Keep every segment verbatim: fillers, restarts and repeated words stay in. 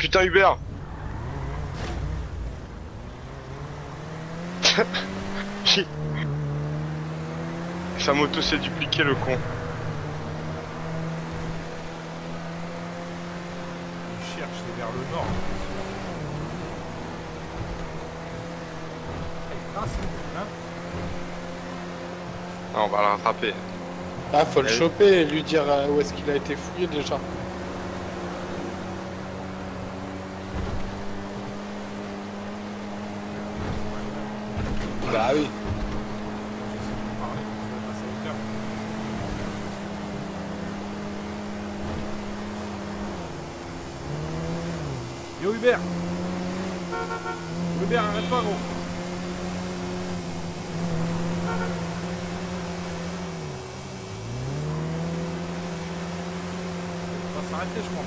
putain Hubert. Sa moto s'est dupliquée le con. Il cherche, c'est vers le nord. Il trace, hein. Ah, on va le rattraper. Ah, faut le Eh. choper et lui dire euh, où est-ce qu'il a été fouillé déjà. Bah oui. Yo Hubert. Hubert, arrête pas gros. On va s'arrêter je crois.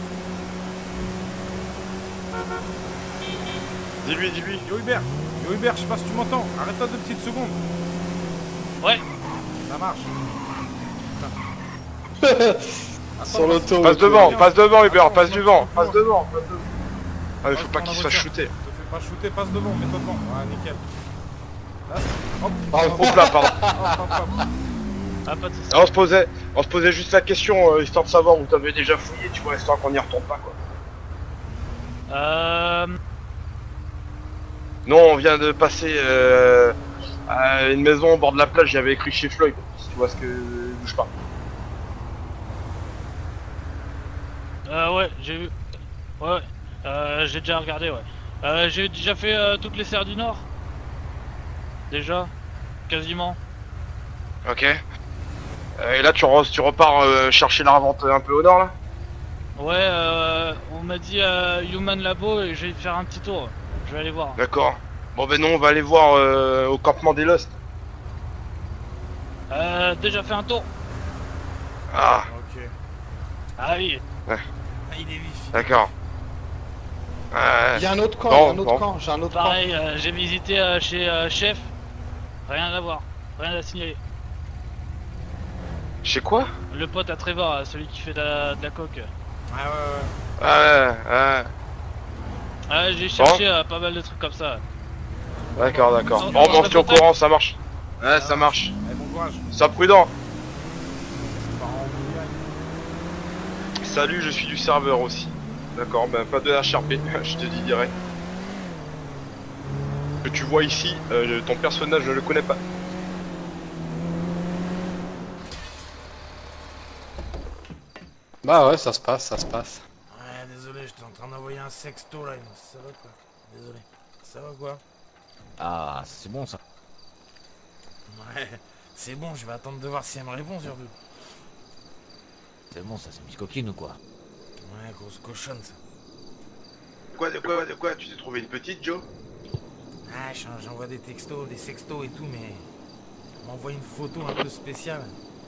Dis-lui, dis-lui. Yo Hubert. Yo Hubert, je sais pas si tu m'entends. Arrête-toi deux petites secondes. Ouais. Ça marche. Sur l'auto. Passe devant, passe devant Hubert, Attends, passe je devant, m'en- passe devant, passe devant. Ah mais Passe faut pas devant qu'il la se fasse voiture. shooter. Te fais pas shooter, passe devant, mets-toi devant. Ah nickel. Là, hop. Oh, hop là, pardon. Hop, hop, hop. Ah, pas de soucis. Ah, on se posait, on se posait juste la question, euh, histoire de savoir où t'avais déjà fouillé, tu vois, histoire qu'on n'y retourne pas quoi. Euh... Non, on vient de passer euh, à une maison au bord de la plage, j'avais écrit chez Floyd, si tu vois ce que... bouge pas. Euh, ouais, j'ai vu. Ouais, ouais. Euh, j'ai déjà regardé, ouais. Euh, j'ai déjà fait euh, toutes les serres du Nord. Déjà. Quasiment. Ok. Euh, et là tu, re tu repars euh, chercher la revente un peu au nord là. Ouais, euh, on m'a dit euh, Human Labo et je vais faire un petit tour. Je vais aller voir. D'accord. Bon ben non, on va aller voir euh, au campement des Lost. Euh, déjà fait un tour. Ah, Ok. Ah oui. Ah, il est vif. d'accord. Il y Ouais. a un autre camp, Bon, il y a un autre bon. camp, j'ai un autre Pareil, euh, j'ai visité euh, chez euh, Chef. Rien à voir. Rien à signaler. Je sais quoi? Le pote à Trevor, euh, celui qui fait de la, de la coke. Ah ouais, ouais. Ah ouais, ouais. Ah, j'ai cherché euh, pas mal de trucs comme ça. D'accord, d'accord. On- Bon, on ben, on se se tient au contacte. courant, ça marche. Ouais, ça marche. Allez, bon courage. Sois prudent. Par en Boulogne. Salut, je suis du serveur aussi. D'accord, ben pas de H R P, je te dis direct. Que tu vois ici, euh, ton personnage, je le connais pas. Bah ouais, ça se passe, ça se passe. Ouais, désolé, j'étais en train d'envoyer un sexto là, une salope quoi. Désolé. Ça va quoi? Ah, c'est bon ça. Ouais, c'est bon, je vais attendre de voir si elle me répond surtout. C'est bon ça, c'est une petite coquine ou quoi? Ouais, grosse cochonne ça. Quoi, de quoi, de quoi? Tu t'es trouvé une petite, Joe? Ah, j'en- j'envoie des textos, des sextos et tout, mais... Elle m'envoie une photo un peu spéciale.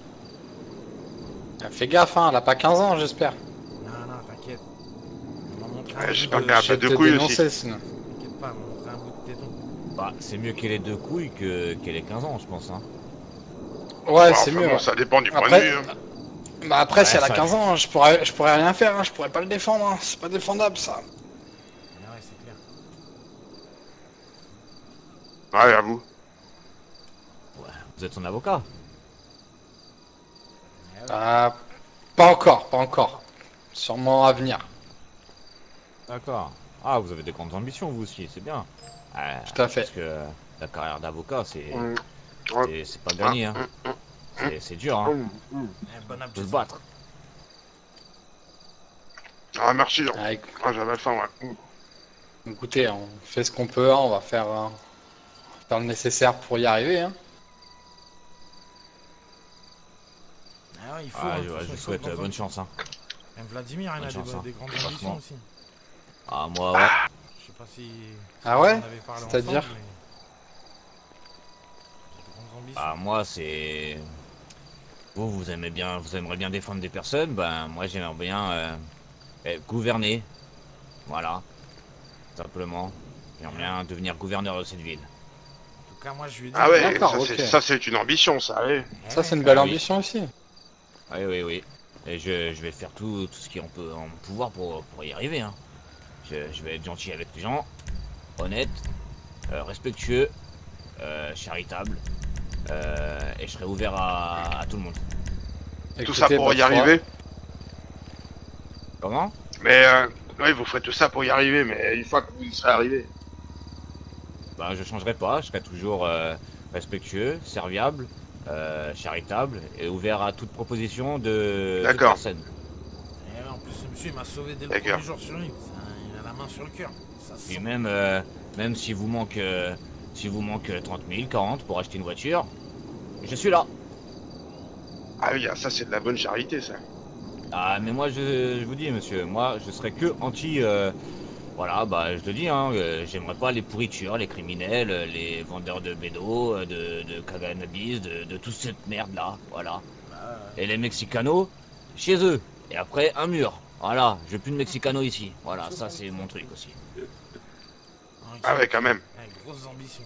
Ah, fais gaffe, hein, elle a pas quinze ans, j'espère. Non, non, t'inquiète. Elle m'a montré un Ouais, bout j'espère de- qu'elle a Je pas vais de te couilles dénoncer, aussi. sinon. T'inquiète pas, elle m'a montré un bout de téton. Bah, c'est mieux qu'elle ait deux couilles que qu'elle ait quinze ans, je pense. Hein. Ouais, Bon, c'est enfin, mieux. bon, ouais. ça dépend du point Après- de vue. Hein. Bah après, si Ouais, elle a ça- quinze ans, je pourrais, je pourrais rien faire, hein, je pourrais pas le défendre, hein. C'est pas défendable ça. Ah ouais, c'est clair. Ouais, j'avoue. Ouais, vous êtes son avocat? Ah ouais. Ah, pas encore, pas encore. Sûrement à venir. D'accord. Ah, vous avez des grandes ambitions vous aussi, c'est bien. Ouais, Tout à fait. Parce que la carrière d'avocat, c'est Mm. Ouais. c'est- c'est pas gagné. Hein. C'est- C'est dur, hein. Mm, mm. Eh, bon Faut appétit. se battre. Ah, merci. hein. Ah, éc- Ah, j'avais faim, ouais. Mm. écoutez, on fait ce qu'on peut, hein, on va faire, euh, faire le nécessaire pour y arriver. Hein. Ah ouais, il faut. Ah, hein, de je, toute ouais, façon, je il vous faut souhaite de euh, temps en bonne temps. chance. Hein. Même Vladimir, il a Bonne des, chance, hein. des grandes Franchement. ambitions aussi. Ah, moi, ouais. Je sais pas si. si Ah vous ouais en avez parlé C'est-à-dire ensemble, mais- Des grandes ambitions. Ah, moi, c'est... Vous, vous aimez bien, vous aimeriez bien défendre des personnes, ben, moi, j'aimerais bien euh, eh, gouverner. Voilà. Simplement. J'aimerais bien devenir gouverneur de cette ville. En tout cas, moi, je lui ai dit. Ah ouais, D'accord, ça, ok. c'est- ça c'est une ambition, ça, allez. Eh Ça, c'est ouais, une belle Ah oui. ambition aussi. Oui, oui, oui. Et je, je vais faire tout, tout ce qui est en, peut, en pouvoir pour, pour y arriver. Hein. Je, je vais être gentil avec les gens, honnête, euh, respectueux, euh, charitable, euh, et je serai ouvert à, à tout le monde. Tout Écoutez, ça pour votre y arriver. Comment? Mais euh, oui, vous ferez tout ça pour y arriver, mais une fois que vous y serez arrivé. Bah, je changerai pas, je serai toujours euh, respectueux, serviable, euh, charitable et ouvert à toute proposition de toute D'accord. personne. Et en plus, ce monsieur m'a sauvé dès le D'accord. premier jour sur l'île. Ça, il a la main sur le cœur. Ça Et sent. même, euh, même si vous manque, euh, si vous manque trente mille, quarante pour acheter une voiture, je suis là. Ah oui, ça c'est de la bonne charité, ça. Ah, mais moi, je, je vous dis, monsieur, moi, je serais que anti. Euh, voilà, bah, je le dis, hein, euh, j'aimerais pas les pourritures, les criminels, euh, les vendeurs de bédo, euh, de, de cannabis, de, de toute cette merde-là, voilà. Bah, Et les Mexicanos, chez eux. Et après, un mur. Voilà, je veux plus de Mexicanos ici. Voilà, ça, c'est mon truc aussi. ok. Ah ouais, quand même. Ouais, grosses ambitions.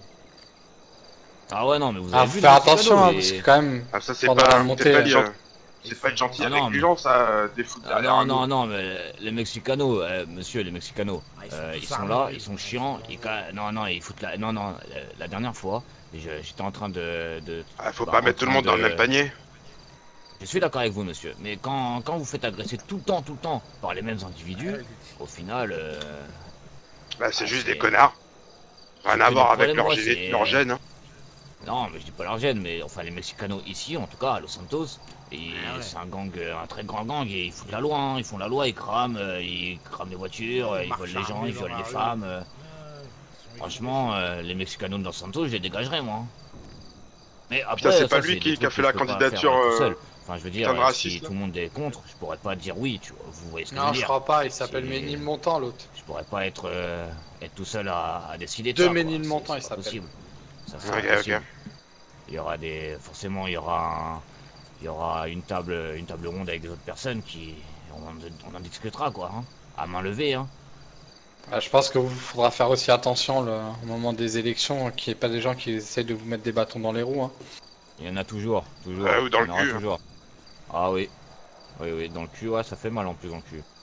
Ah ouais, non, mais vous Ah, avez faut vu faire les Mexicanos, attention, hein, et- parce que quand même, Ah, ça c'est Pendant pas, la c'est montée, pas, euh, être gen- c'est pas être gentil Ah avec non, les mais- gens, ça, euh, des fous Ah derrière non, un non, dos. non, mais les Mexicanos, euh, monsieur, les Mexicanos, Ah, ils sont euh, tous ils sont armés, là, oui. ils sont chiants, ils, ca- non, non, ils foutent la, non, non, la, la dernière fois, je- j'étais en train de, de Ah, faut bah, pas en mettre tout le train monde dans le de- même panier. Je suis d'accord avec vous, monsieur, mais quand, quand vous faites agresser tout le temps, tout le temps, par les mêmes individus, au final, euh, Bah, c'est Ah, juste c'est- des connards. Rien c'est à que voir le avec problème, leur, moi, gé- c'est- leur gène. Hein. non, mais je dis pas leur gêne, mais enfin les Mexicanos ici, en tout cas à Los Santos, et Ah ouais. c'est un gang, euh, un très grand gang, et ils foutent la loi, hein, ils font la loi, ils crament, euh, ils crament les voitures, Ouais, euh, ils ils marchent volent les gens, armés ils dans violent la les rue. femmes. euh, Ouais, ils sont franchement, euh, les Mexicanos de Los Santos, je les dégagerai, moi. Mais après, Putain, c'est pas ça, lui des qui- qui trucs a fait que la je peux pas candidature, faire, euh, tout euh, seul. Enfin, je veux dire, putain de euh, raciste, si là. tout le monde est contre, je pourrais pas dire oui, tu vois, vous voyez ce que je non, veux je dire. crois pas, il s'appelle C'est- Ménilmontant l'autre. Je pourrais pas être, euh, être tout seul à, à décider de Deux ça, quoi. Ménilmontants, C'est- il c'est pas s'appelle. possible. Ça, c'est Ok, ok. impossible. Il y aura des, forcément, il y aura, un- il y aura une table, une table ronde avec des autres personnes qui, on, en- on en discutera quoi, hein, à main levée, hein. Ah, je pense que vous faudra faire aussi attention le, au moment des élections, qu'il n'y ait pas des gens qui essayent de vous mettre des bâtons dans les roues. Hein. Il y en a toujours, toujours. Ouais, ou dans Il y le en aura cul, hein. toujours. Ah oui, oui, oui, dans le cul, ouais, ça fait mal en plus dans le cul.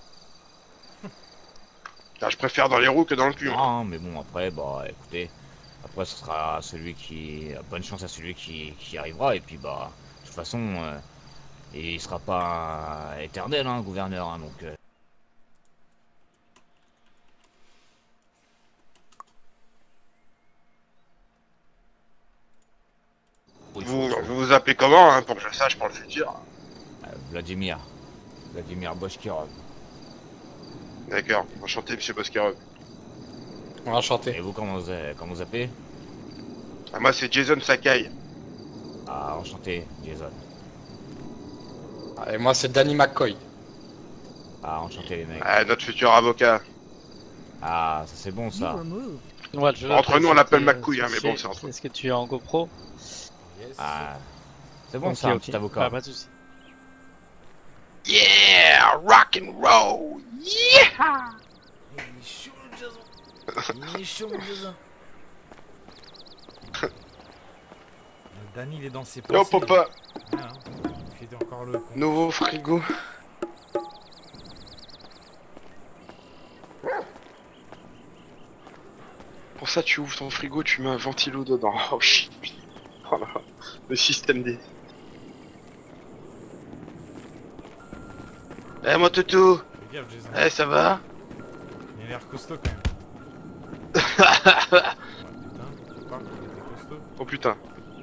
Ah, je préfère dans les roues que dans le cul. hein. Non, mais bon, après, bah, écoutez, après, ce sera celui qui, bonne chance à celui qui, qui arrivera, et puis bah, de toute façon, euh, il sera pas euh, éternel, hein, gouverneur, hein, donc. euh, il faut- Vous, faut- vous vous appelez comment, hein, pour que je sache pour le futur? Euh, Vladimir. Vladimir Boshkirov. D'accord, enchanté, monsieur Boscarov. Enchanté. Et vous, comment vous, euh, comment vous appelez? Ah, moi, c'est Jason Sakai. Ah, enchanté, Jason. Ah, et moi, c'est Danny McCoy. Ah, enchanté, les mecs. Ah, notre futur avocat. Ah, ça c'est bon, ça. Ouais, je- Entre nous, on l'appelle c'était, McCouille, hein, mais bon, c'est- c'est entre- Est-ce que tu es en GoPro? Yes. Ah, c'est bon, Ok, ça, un ok. petit avocat. Ah, pas de soucis. Yeah, rock and roll. Yeah. Il est chaud, le Jason. Il est chaud, le Jason. Le Danny, il est dans ses pensées. Yo, papa, Ouais, hein. Il fait encore le con. nouveau frigo. Pour ça, tu ouvres ton frigo, tu mets un ventilo dedans. Oh shit. Oh là, le système D. Eh, mon toutou. Fais gaffe, Jason. Eh, ça va? Il a l'air costaud quand même. Ouais, putain, tu parles qu'il était costaud. Oh putain.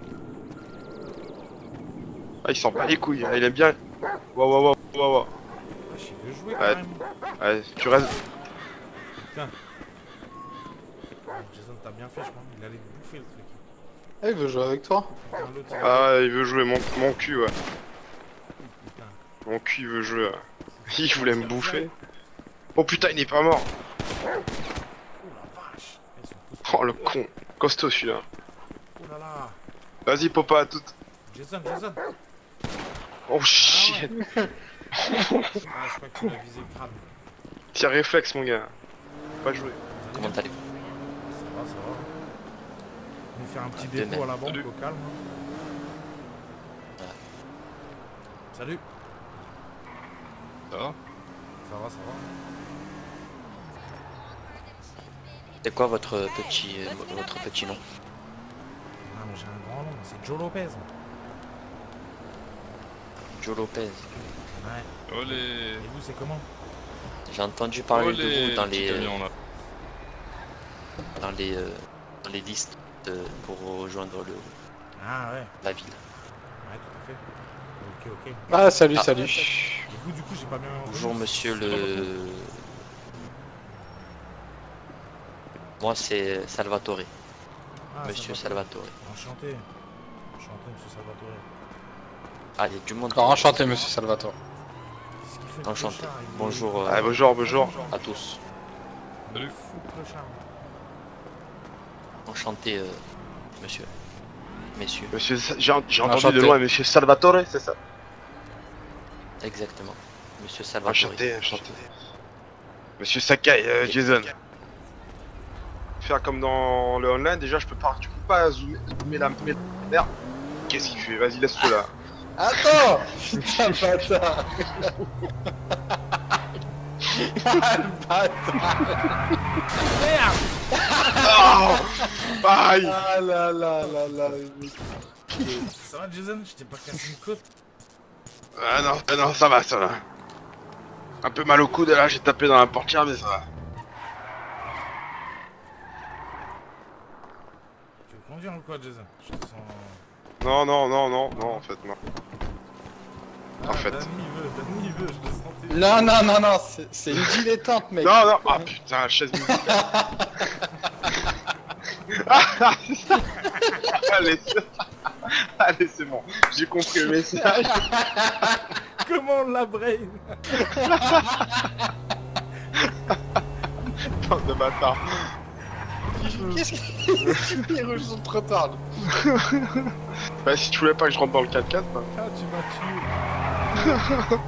Ah, il s'en bat les couilles, hein, il aime bien. Wow, wow, wow, wow, wow. Wesh, il veut jouer quand Ouais. même. Ouais, tu restes. Putain. Ouais, Jason, t'as bien fait, je crois. Il allait te bouffer le truc. Ah, il veut jouer avec toi. Putain, l'autre, il- Ah, il veut jouer mon, mon cul, ouais. Putain. Mon cul, il veut jouer. Ouais. Il voulait me bouffer. Oh putain, il est pas mort. Oh la vache. Ils sont tous- Oh le con. Costaud celui-là. Oh là là. Vas-y, papa, à tout. Jason, Jason. Oh shit. Ah, je crois que tu l'as visé le crâne. Tiens, réflexe, mon gars. Pas jouer. Comment allez-vous? Ça va, ça va. On va faire un petit De dépôt même. à la banque Salut. au calme. Ouais. Salut. Ça va? Ça va, ça va. C'est quoi votre petit euh, votre petit nom? Ah, mais j'ai un grand nom, c'est Joe Lopez. Joe Lopez. Ouais. Oh les... Et vous, c'est comment? J'ai entendu parler oh de les vous dans petits les, euh, camions, là. dans les, euh, dans les listes euh, pour rejoindre le, Ah ouais, la ville. ouais, tout à fait. Ok, ok. Ah, salut, Ah. salut. Et vous, du coup, j'ai pas bien entendu. Bonjour monsieur le... Moi c'est Salvatore. Ah, Monsieur Salvatore. Salvatore. Enchanté. Enchanté, monsieur Salvatore. Ah, il y a du monde. Alors, enchanté, monsieur Salvatore. Qu'est-ce qu'il fait, le Enchanté. clochard, il est- Bonjour euh, Ah, bonjour, bonjour. à tous. Il est fou, le clochard. Enchanté, euh, monsieur. Messieurs. Monsieur, Sa- j'ai j'ai entendu Enchanté. de loin, monsieur Salvatore, c'est ça? Exactement. Monsieur Salvatore. Enchanté, enchanté. Monsieur Sakai, euh, Jason. Faire comme dans le online, déjà je peux pas, tu peux pas zoomer, zoomer la zoomer la merde. Qu'est-ce qu'il fait? Vas-y, laisse-le là. Attends. Putain, bâtard. Oh Aïe. Ah là là là là. Ça va, Jason? Je t'ai pas cassé une côte? Ah non, ah non, ça va, ça va. Un peu mal au coude là, j'ai tapé dans la portière, mais ça va. Tu veux conduire ou quoi, Jason? Je te sens... Non, non, non, non, non, en fait, non. Ah, En fait. Danny il veut, Danny il veut, je te sentais. Non, non, non, non, c'est c'est une dilettante, mec. Non, non, ah putain, chaise musicale. Allez, c'est... Allez, c'est bon, j'ai compris le message. Comment on l'a brain? Bande de bâtard. Qu'est-ce qu'il il rouge sur le trottoir? Bah, si tu voulais pas que je rentre dans le quatre quatre, bah. Ah, tu m'as tué.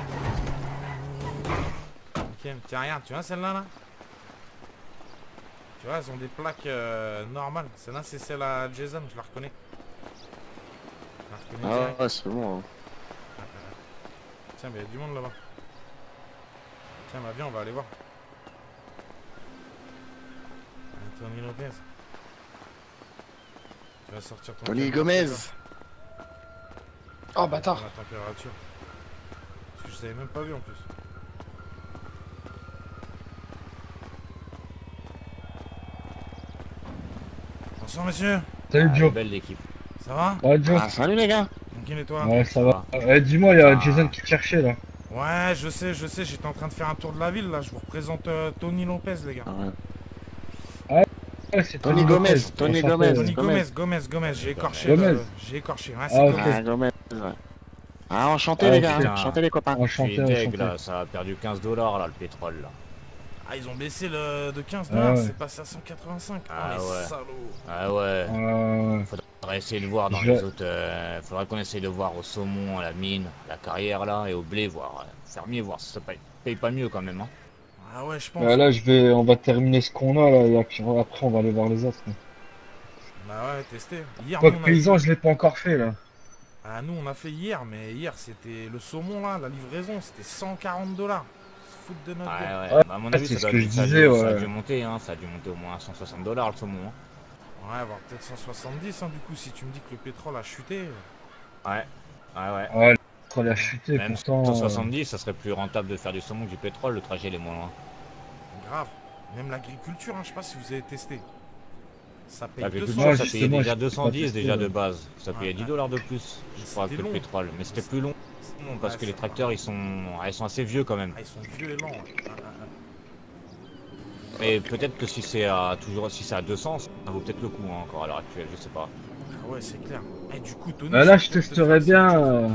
Ok, tiens, regarde, tu vois celle-là là? Tu vois, elles ont des plaques euh, normales. Celle-là, c'est celle à Jason, je la reconnais. Je la reconnais Ah direct. ouais, c'est bon. Hein. Tiens, mais il y a du monde là-bas. Tiens, bah viens, on va aller voir. Tony Lopez. Tu vas sortir ton Tony thermomètre, Gomez. là. Oh, bâtard. La température. Parce que je t'avais même pas vu en plus. Bonsoir monsieur. Salut Ah, Joe. belle l'équipe. Ça va? Ouais Joe. Ah, salut les gars. Tranquille et toi? Ouais ça va. Eh, dis-moi, il y a Ah. Jason qui te cherchait là. Ouais, je sais, je sais, j'étais en train de faire un tour de la ville là. Je vous représente euh, Tony Lopez, les gars. Ah ouais. Ouais, c'est Tony Gomez, Lopez. Tony Enchanté. Gomez. Tony Gomez, Gomez. Gomez, Gomez, j'ai écorché. Gomez. le- J'ai écorché, ouais, c'est Ah, ok. Gomez. Ah, Gomez, ouais. Ah, enchanté Ah, les ok. gars, enchanté les copains. Je Enchanté, suis deg enchanté. là, ça a perdu quinze dollars là, le pétrole là. Ah, ils ont baissé le de quinze Ah dollars, ouais. c'est passé à cent quatre-vingt-cinq. Ah oh, les ouais. salauds. Ah ouais. Euh, Faudrait essayer de voir dans Je- les autres. Euh, faudrait qu'on essaye de voir au saumon, à la mine, à la carrière là, et au blé, voir. Euh, fermier, voir si ça paye, paye pas mieux quand même. Hein. Ah ouais, je pense. bah, là je vais, on va terminer ce qu'on a là et puis après on va aller voir les autres. Bah ouais, tester. Hier, Quoi nous, que on a paysan, fait... je l'ai pas encore fait là. Ah, nous, on a fait hier, mais hier, c'était le saumon là, la livraison, c'était cent quarante dollars. Se foutre de notre Ouais, gueule. ouais. Ouais, Bah, à mon c'est avis, ce ça, doit, que je ça, a dû, disais, ça a ouais. dû monter, hein. Ça a dû monter au moins à cent soixante dollars le saumon. Hein. Ouais, voire peut-être cent soixante-dix, hein, du coup, si tu me dis que le pétrole a chuté. Ouais. Ouais, ouais. Ouais, le pétrole a chuté Même pourtant. cent euh, soixante-dix, ça serait plus rentable de faire du saumon que du pétrole, le trajet il est moins loin. Grave. Même l'agriculture, hein, je sais pas si vous avez testé. Ça paye L'agriculture, Ouais, ça payait justement, déjà j'ai deux cent pas dix testé, déjà ouais. de base. Ça Ouais, payait dix ouais. dollars de plus, Mais je crois, que c'était le long. pétrole. Mais c'était plus long, parce Ouais, que les ça tracteurs, ils sont, ah, ils sont assez vieux quand même. Ah, ils sont vieux et lents. Ouais. Ah, ah, ah. Et peut-être que si c'est à toujours, si c'est à deux cents, ça vaut peut-être le coup hein, encore à l'heure actuelle, je sais pas. Ah ouais, c'est clair. Et du coup, Tony. Bah, là vais je peut-être te testerais faire bien. ça. euh,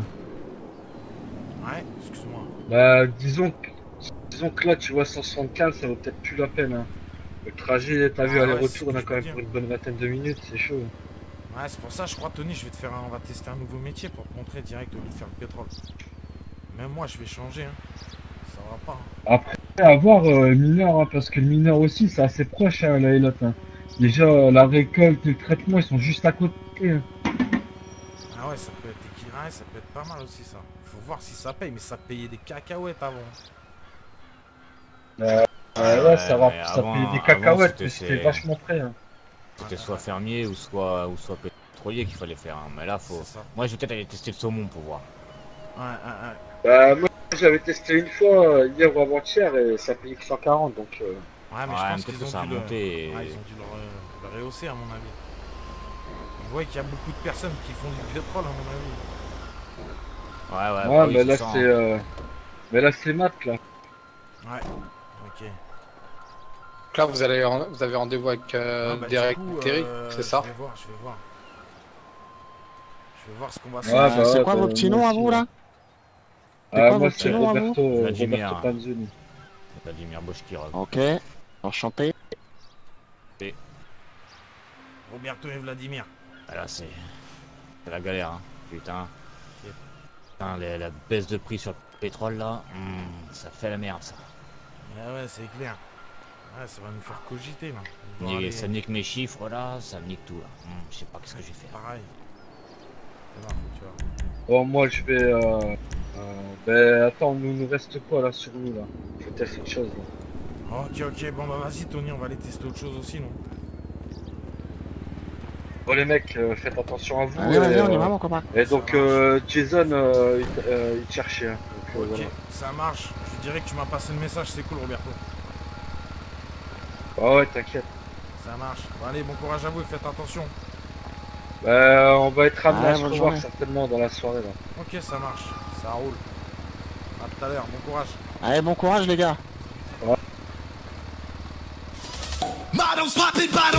Ouais, excuse-moi. Bah disons que, disons que là tu vois cent soixante-quinze ça vaut peut-être plus la peine. Hein. Le trajet, t'as vu Ah ouais, aller-retour, c'est ce on que a je quand veux même pour dire. une bonne vingtaine de minutes, c'est chaud. Ouais, c'est pour ça, je crois, Tony, je vais te faire un... on va tester un nouveau métier pour te montrer direct au lieu de faire le pétrole. Même moi, je vais changer, hein. Ça va pas. Hein. Après, à voir euh, le mineur, hein, parce que le mineur aussi, c'est assez proche, hein, là et l'autre. Hein. Déjà, euh, la récolte et le traitement, ils sont juste à côté. Hein. Ah ouais, ça peut être équilibré, ça peut être pas mal aussi, ça. Faut voir si ça paye, mais ça payait des cacahuètes avant. Euh, Ouais, ouais, ça va, mais ça avant- payait des avant, cacahuètes, c'était- mais c'était c'est- vachement près. Hein. C'était soit fermier ou soit ou soit pétrolier qu'il fallait faire. hein. Mais là, faut. C'est ça. Moi, je vais peut-être aller tester le saumon pour voir. Ouais, ouais, ouais. Bah, moi, j'avais testé une fois euh, hier ou avant-hier et ça payait que cent quarante, donc. Euh... Ouais, mais Ouais, je pense peut-être qu'ils que ont, ça a dû le... monté et- ouais, ils ont dû le, re- le rehausser, à mon avis. On voit qu'il y a beaucoup de personnes qui font du pétrole, à mon avis. Ouais, ouais. Ouais, bah oui, mais c'est là, ça, c'est. hein. Euh... Mais là, c'est mat, là. Ouais, ok. Donc là, vous, allez, vous avez rendez-vous avec euh, Ah, bah, Derek du coup, Terry, euh, c'est ça? Je vais voir, je vais voir. Je vais voir ce qu'on va Ouais, faire. bah, C'est ouais, quoi bah, vos petits moi noms à aussi, vous ouais. là? C'est Ah, quoi moi, votre c'est nom à vous? Roberto, euh, Vladimir. Roberto Panzoni. Vladimir Bochkirov. Ok, enchanté. Roberto et Vladimir. Ah, là, c'est. C'est la galère, hein. Putain. Ok. Putain, la, la baisse de prix sur le pétrole là, hmm, ça fait la merde ça. Ah ouais, c'est clair. Ouais, ça va nous faire cogiter, là. On va Ni- aller- Ça nique mes chiffres là, ça me nique tout là. Hmm, je sais pas qu'est-ce que je vais faire. Pareil. Ça va, tu vois. Bon, moi, je vais. Euh... Euh... Ben, attends, nous, nous reste quoi là sur nous là? Je vais tester une chose là. Ok, ok, bon bah vas-y Tony, on va aller tester autre chose aussi, non? Bon, les mecs, euh, faites attention à vous. Allez, vas-y, et, on y euh, va, mon copain. Et donc, Ça marche. euh, Jason, euh, il, euh, il te cherchait. Hein. Donc, euh, Ok, voilà. ça marche. Je dirais que tu m'as passé le message, c'est cool Roberto. Ah ouais, t'inquiète. Ça marche. Bon allez, bon courage à vous et faites attention. Bah, on va être amené Ouais, à se bonne revoir journée. certainement dans la soirée là. Ok, ça marche. Ça roule. À tout à l'heure, bon courage. Allez, bon courage les gars. Models popping, bottles